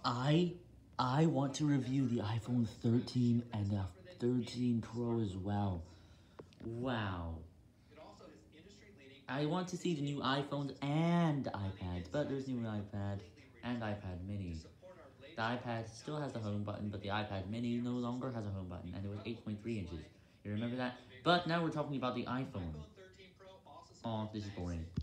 I I want to review the iPhone 13 and the 13 Pro as well. Wow. I want to see the new iPhones and iPads, but there's new iPad and iPad mini. The iPad still has the home button, but the iPad mini no longer has a home button, and it was 8.3 inches. You remember that? But now we're talking about the iPhone. Oh, this is boring.